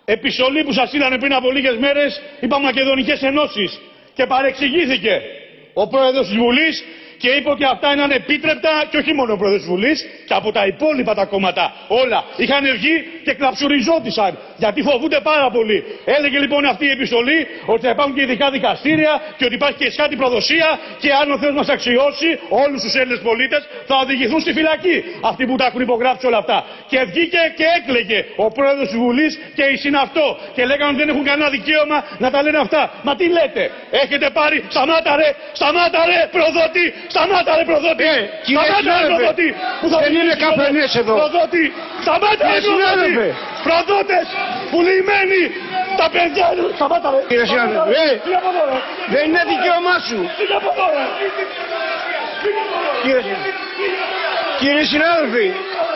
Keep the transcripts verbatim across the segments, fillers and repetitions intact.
επιστολή που σας στείλανε πριν από λίγες μέρες οι Παμακεδονικές Ενώσεις και παρεξηγήθηκε ο πρόεδρος της Βουλής και είπε ότι αυτά είναι ανεπίτρεπτα και όχι μόνο ο πρόεδρος της Βουλής και από τα υπόλοιπα τα κόμματα όλα είχαν βγει και κλαψουριζόντουσαν γιατί φοβούνται πάρα πολύ. Έλεγε λοιπόν αυτή η επιστολή ότι θα υπάρχουν και ειδικά δικαστήρια και ότι υπάρχει και εσχάτη προδοσία και αν ο Θεός μας αξιώσει όλους τους Έλληνες πολίτες θα οδηγηθούν στη φυλακή αυτοί που τα έχουν υπογράψει όλα αυτά. Και βγήκε και έκλαιγε ο πρόεδρος της Βουλής και η συναυτό και λέγανε ότι δεν έχουν κανένα δικαίωμα να τα λένε αυτά. Μα τι λέτε, έχετε πάρει, σταμάτα ρε, σταμάτα ρε προδότη. Σταμάτα ρε προδότη! Ε, σταμάτα ρε προδότη! Που θα δεν είναι καφενές εδώ! Προδότη! Σταμάτα ρε προδότη! Προδότες! Πουλημένοι! Τα παιδιά του! Σταμάτα ρε! Κύριε συνάδελφε! Ε, δεν είναι δικαίωμά σου! Κύριε, κύριε συνάδελφοι!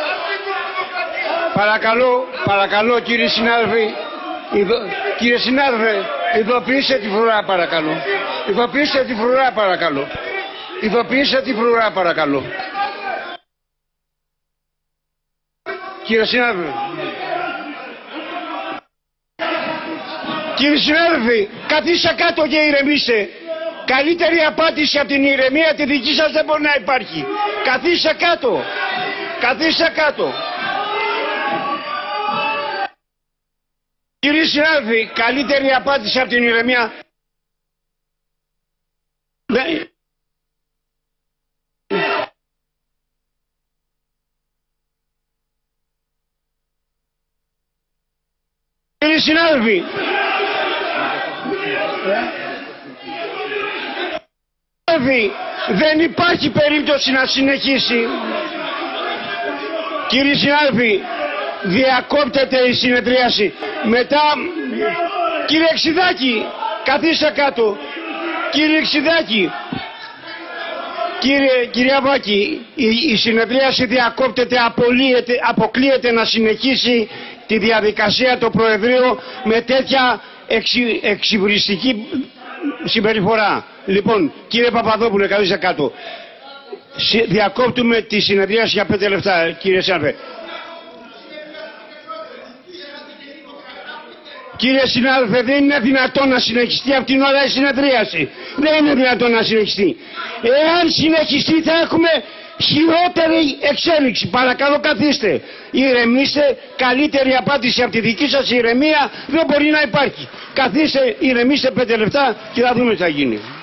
Παρακαλώ, παρακαλώ κύριε συνάδελφοι! Ειδο, κύριε συνάδελφε, ειδοποιήστε τη φρουρά παρακαλώ! Ειδοποιήστε τη φρουρά παρακαλώ! Ειδοποιήστε τη φρουρά παρακαλώ. Κύριε συνάδελφε. Κύριε συνάδελφοι, καθίστε κάτω και ηρεμήστε. Καλύτερη απάντηση από την ηρεμία τη δική σας δεν μπορεί να υπάρχει. Καθίστε κάτω. Καθίστε κάτω. Κύριε συνάδελφοι, καλύτερη απάντηση από την ηρεμία. Κύριοι συνάδελφοι, δεν υπάρχει περίπτωση να συνεχίσει. Κύριοι συνάδελφοι, διακόπτεται η συνεδρίαση. Μετά, κύριε Εξιδάκη, καθίστε κάτω. Κύριε Εξιδάκη, κύριε, κυρία Βάκη, η, η συνεδρίαση διακόπτεται, απολύεται, αποκλείεται να συνεχίσει τη διαδικασία το Προεδρείο με τέτοια εξυ, εξυβριστική συμπεριφορά. Λοιπόν, κύριε Παπαδόπουλε, καθίστε κάτω. Διακόπτουμε τη συνεδρίαση για πέντε λεπτά, κύριε Σάνφε. Κύριε συνάδελφε, δεν είναι δυνατόν να συνεχιστεί από την ώρα η συνεδρίαση. Δεν είναι δυνατόν να συνεχιστεί. Εάν συνεχιστεί θα έχουμε χειρότερη εξέλιξη. Παρακαλώ καθίστε. Ηρεμήστε. Καλύτερη απάντηση από τη δική σας ηρεμία δεν μπορεί να υπάρχει. Καθίστε, ηρεμήστε πέντε λεπτά και θα δούμε τι θα γίνει.